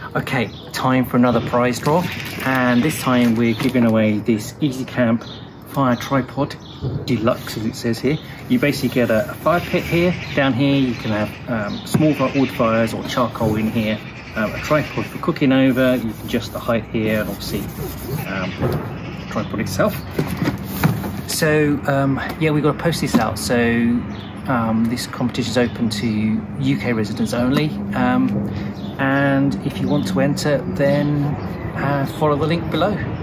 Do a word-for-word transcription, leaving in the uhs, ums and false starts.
Okay, time for another prize draw, and this time we're giving away this Easy Camp Fire Tripod Deluxe, as it says here. You basically get a, a fire pit here. Down here you can have um, small wood fires or charcoal in here, um, a tripod for cooking over. You can adjust the height here, and obviously um, the tripod itself. So um, yeah, we've got to post this out. So um, this competition is open to U K residents only, um, and if you want to enter, then uh, follow the link below.